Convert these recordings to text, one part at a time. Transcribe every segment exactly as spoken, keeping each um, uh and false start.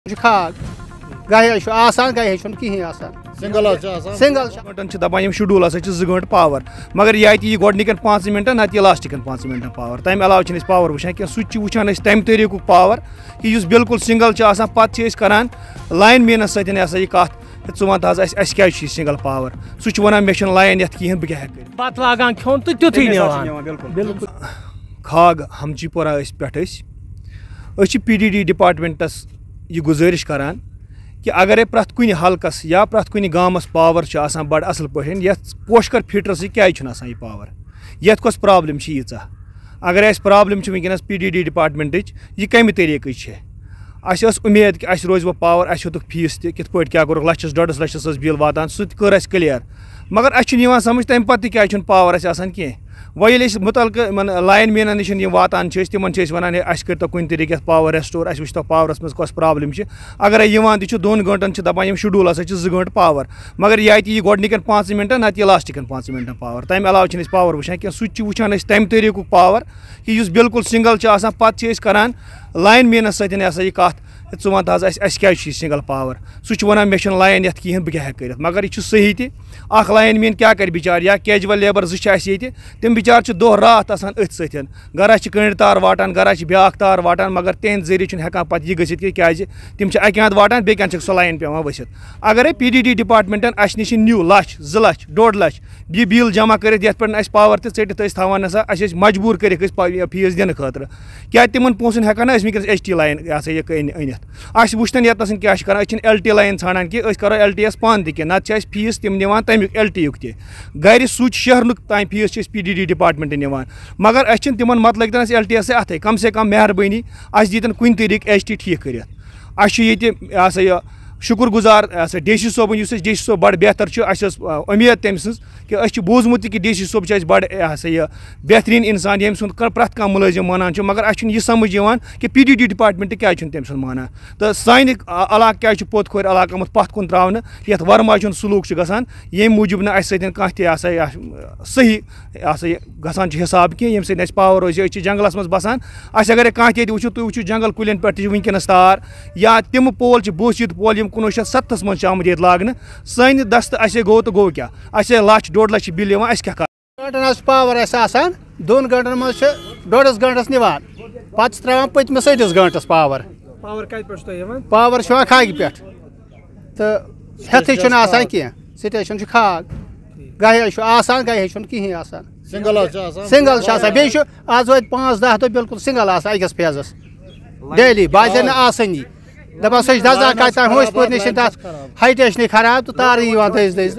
Khaag, gahe şu asan gahe şunu kihin asan. Single asan. Single. Gantन छ दपान यम schedule हसा छ ज घंट पावर मगर ये आती गोडनिकन पाँच मिनटन नत लास्टिकन पाँच मिनटन पावर तम अलाव छ पावर वुचान कि स्विच वुचान तम तरीक पावर कि इस बिल्कुल सिंगल छ आसान पत छ करान लाइन मेनस सतन हसा ये कत छु वन हज अस क्या सिंगल पावर सह वन मे लाइन यथ कहें बह कर पत लागान खोन तो तुथी बिल्कुल खाग हमचीपोरा पे पी डी डी डिपार्टमेंटस यह गुजारिश करान कि अगर प्रत कुन हल्कस या प्रत कुन गामस पावर आसान बड़ असल पे ये पोशकर फीटर से क्या यह पावर ये कस प्रॉब्लम यीचा अगर अस प्रॉब्लम वनकस पी डी डी डिपार्टमेंट यह कम तरीक अस उम्मीद कि अस रोज वो पावर अस हेतुक फीस तिथ पे क्या कोर लचस डोडस लचस बिल वातान सह कर अस क्लियर मगर अस समझ तम पे क्या पावर कह वह मुतलक लाइन मैनन नश वातान तिमन वन अस कर कुन तरीक पावर रेस्टोर अस वो पावरस मज कस प्रॉब्लम अगर ये दोन घंटन दपान शेड्यूल हसा ज घंट पावर मगर यह आती गोडनिकन पाँच मिनटन नत लास्टिकन पाँच मिनटन पावर तम अलाव पावर वुचान कि सह वुचान तम तरीक पावर कि बिल्कुल सिंगल पत करान लाइन मैनस सतन हसा ये कत च वन हज अस क्या सिंगल पावर सह वन मे लाइन यथ कहें बह कर मगर यह सही तख लाइन मैन क्या कर बिचार या कैजुअल लेबर जी तम बिचार दह रात आसान अथ सतन गरा कंड तार वाटान गरा ब्या तार वाटान मगर तेहद जरिए हेकान पे यह गि क्या तम अकि अंद वाटान बेन सो लाइन पे वसित अगर पी डी डी डिपार्टमेंटन अस नश न्यू लच ज लच डोड लच यह बिल जमा कर पे पावर तटित थवान हसा अस मजबूर कर फीस दिन खतर क्या तिमन पोसन हेकान वनकस एच टी लाइन यह अनित अस वुचन यतन क्या एल टी लाइन ान कि करो एल टी एस पान तक नत फीस तम निवान तमिक एल टी युक गर स्विच शहरनुक तान फीस पी डी डी डिपार्टमेंट निवान मगर अस तिमन मत लगन एल टी एस अत कम से कम मेहरबानी अस दीतन कुन तरीक एच टी ठीक कर यह शुक्र गुजार D C Soban D C सोब बड़ बेहतर उम्मीद तम सज बूझमुत कि डी सी सोब बड़ यह बेहतरीन इंसान यम सुंद प्रत कह मुलाजिम मानान मगर अस यह समझ कि पी डी डी डिपार्टमेंट क्या तम सुंद मानान तो सान इलाक क्या पोत खोर इलाक आमुत पत कुन त्रावन ये वरमाज सलूक गसान यम मूजूब ना कह सही गसान हिसाब कि यम सत पावर रोज जंगलस मज बसान अगर कह वो तुम वो जंगल कुलन पे वनकस तार या तम पोल बोसित पोल कुनवु शत सत्तस मज आमुत ये लाग सान दस्त असे गो तो गो क्या असे लच डोड लच बिल क्या घंटन पावर आसान दोन घंटन मज डोडस घंटस निवान पे त्रा पतमस अड़िस घंटस पावर पावर कत पावर खाग पे तो हेथी आसान कह स्टेशन खाग गाहे आसान गाहे कहें आसान सिंगल सिंगल बे आज वो पाँच दह दह बिल्कुल सिंगल अकस फेजस डेली बाजे आसानी दपान सह दजा कतान हस पे नश हाइटे खराब तो तार दज दज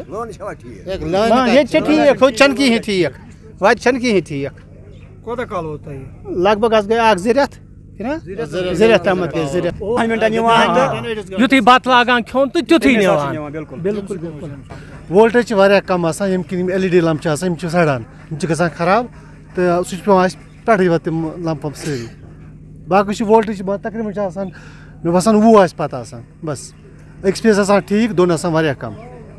ये ठीक हन कहें ठीक वत कहें ठीक लग भग गई जरियत जरियत तम गई जरियत युथी बत लागान खोन तो तुथी बिल्कुल वोल्टेज कम आसान यम किन एल ई डी लम्प सड़ान गसान खराब तो सह पे पे तम लम्प सारी बाकी वोल्टेज तकरीबन मे बसान वो पत आसान बस अक्स पेस आसान ठीक दोन आसान वारिया कम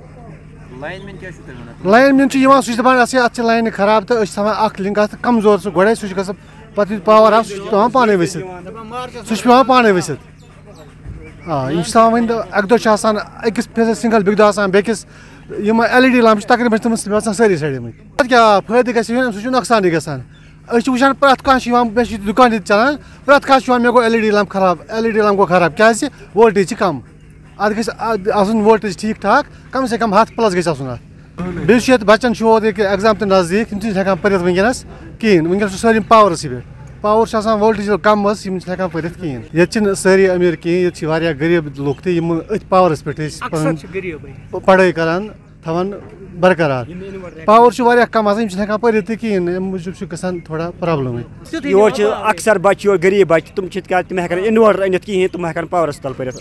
लाइन मैन सह दपान अत लाइन खराब तो अख लिंक अत कमजोर सह गोड़े सह ग पे पावर आफ सह पाने वसित सह पाने वसित हाँ यह वन अक दो अकिस फेस सिंगल बेक दह बेकिस एल ई डी लम्प तकरीबन तम सारी सड़मत क्या फायदे गो सह नोकसान गसान वुचान प्रत कह दुकान चलान प्रत कह मे गो एल ई डी लम्प खराब एल ई डी लम्प गो खराब क्या वोल्टेज कम अत गन वोल्टेज ठीक ठाक कम से कम हथ प्लस गन बे बच्चन एग्जाम तो नजदीक तम हेकान पढ़ वनकस कहें वनकस सारी पावर पे पावर वोल्टेज कम हेकान पढ़ कहें ये सारी अमीर कहें ये गरीब लुक तम अथ पावर पे पढ़ाई करान थवान बरकरार पावर कम हेकान पढ़ कहें मूजूब गसान थोड़ा प्रॉब्लम योर अक्सर बच्चे गरीब बच्चे तुम तम हेकान इन्वर्टर अनित कहें तुम हेकान पावरस तल पढ़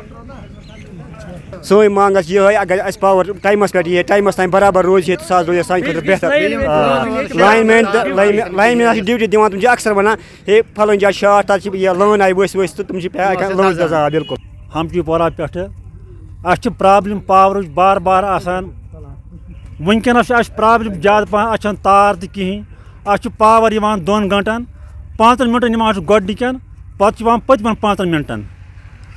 सोई मांग ये अगर अस पावर टाइमस पे ये टाइमस तान बराबर रोज तो सह रोज सान खुद बेहतर line man line man duty दिवान तुम अक्सर वन हे फलन जा शार्ट तक ये लोन आई वस वस तो तुम लोन दजा बिल्कुल हमचीपोरा पे अस प्रॉब्लम पावर बार बार आसान वनकस प्रॉब्लम ज्यादा पहन अस तार तो कहें अस पावर दोन घंटन पाँचन मिनटन गोडनिकन पे पतमन पाँचन मिनटन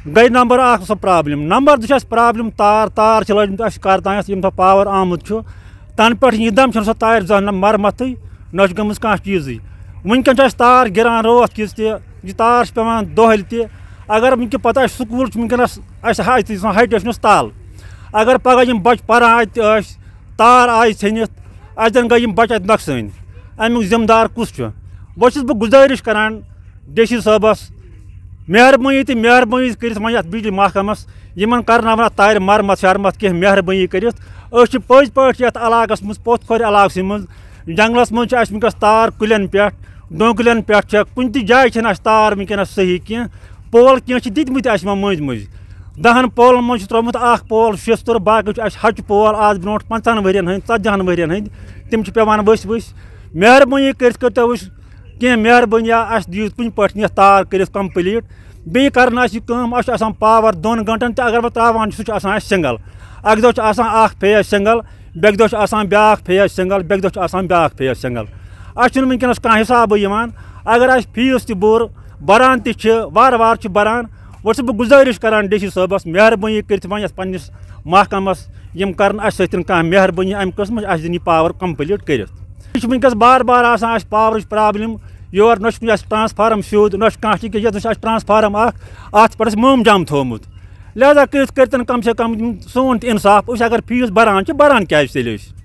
گٔے نمبر اکھ سۄ پرٛابلِم نمبر زٕ چھِ اَسہِ پرٛابلِم تار تار چھِ لٲجمٕتۍ اَسہِ کَر تانٮ۪تھ ییٚمہِ دۄہ پاوَر آمُت چھُ تَنہٕ پٮ۪ٹھ یہِ دَم چھَنہٕ سۄ تارِ زانٛہہ نہ مرمتٕے نہ چھِ گٔمٕژ کانٛہہ چیٖزٕے وٕنۍکٮ۪ن چھِ اَسہِ تار گِران رٲتھ کِژ تہِ یہِ تار چھِ پٮ۪وان دۄہلہِ تہِ اگر وٕنۍکٮ۪ن پَتہٕ اَسہِ سکوٗل چھُ وٕنۍکٮ۪نَس اَسہِ اَتہِ ہاے ٹیشنَس تَل اگر پگاہ یِم بَچہٕ پَران اَتہِ ٲسۍ تار آیہِ ژھیٚنِتھ اَتٮ۪ن گٔے یِم بَچہٕ اَتہِ نۄقصٲنی اَمیُک ذِمہٕ دار کُس چھُ وۄنۍ چھُس بہٕ گُزٲرِش کَران ڈی سی صٲبَس مہربٲنی تہٕ مہربٲنی کٔرِتھ وۄنۍ یَتھ بجلی محکمَس یِمَن کَرناوان اَتھ تارِ مَرمت شَرمت کینٛہہ مہربٲنی کٔرِتھ أسۍ چھِ پٔزۍ پٲٹھۍ یَتھ علاقَس منٛز پوٚتھ کھورِ علاقسٕے منٛز جنٛگلَس منٛز چھِ اَسہِ وٕنۍکٮ۪س تار کُلٮ۪ن پٮ۪ٹھ ڈوٗنٛگلٮ۪ن پٮ۪ٹھ چھےٚ کُنہِ تہِ جایہِ چھَنہٕ اَسہِ تار وٕنۍکٮ۪نَس صحیح کینٛہہ پول کینٛہہ چھِ دِتمٕتۍ اَسہِ وۄنۍ مٔنٛزۍ مٔنٛزۍ دَہَن پولَن منٛز چھُ ترٛوومُت اَکھ پول شیٚستُر باقٕے چھُ اَسہِ ہَچہِ پول آز برونٛٹھ پنٛژہَن ؤرۍیَن ہٕنٛدۍ ژتجِہَن ؤرۍیَن ہٕنٛدۍ تِم چھِ پٮ۪وان ؤسۍ ؤسۍ مہربٲنی کٔرِتھ کٔرۍتو وٕچھ کینٛہہ مہربٲنی اَسہِ دِیِو کُنہِ پٲٹھۍ یَتھ تار کٔرِتھ کَمپٕلیٖٹ بیٚیہِ کَرُن اَسہِ یہِ کٲم اَسہِ چھُ آسان پاوَر دۄن گنٛٹَن تہِ اگر بہٕ ترٛاوان چھُس سُہ چھُ آسان اَسہِ سِنٛگَل اَکہِ دۄہ چھُ آسان اَکھ فیز سِنٛگَل بیٚکہِ دۄہ چھُ آسان بیٛاکھ فیز سِنٛگَل بیٚکہِ دۄہ چھُ آسان بیٛاکھ فیز سِنٛگَل اَسہِ چھُنہٕ وٕنۍکٮ۪نَس کانٛہہ حِسابٕے یِوان اگر اَسہِ فیٖس تہِ بوٚر بَران تہِ چھِ وارٕ وارٕ چھِ بَران وۄنۍ چھُس بہٕ گُزٲرِش کَران ڈی سی صٲبَس مہربٲنی کٔرِتھ وۄنۍ یَتھ پنٛنِس محکمَس یِم کَرَن اَسہِ سۭتۍ کانٛہہ مہربٲنی اَمہِ قٕسمٕچ اَسہِ دِنۍ یہِ پاوَر کَمپٕلیٖٹ کٔرِتھ یہِ چھِ وٕنۍکٮ۪س بار بار آسان اَسہِ پاورٕچ پرٛابلِم یورٕ نہ چھُ اَسہِ ٹرٛانسفارَم سیوٚد نہ چھُ کانٛہہ چیٖز یَتھ چھُ اَسہِ ٹرٛانسفارَم اَکھ اَتھ پٮ۪ٹھ اَسہِ مومجام تھوٚومُت لہذا کٔرِتھ کٔرۍتَن کَم سے کَم سون تہِ اِنصاف أسۍ اگر فیٖس بَران چھِ بَران کیٛازِ تیٚلہِ أسۍ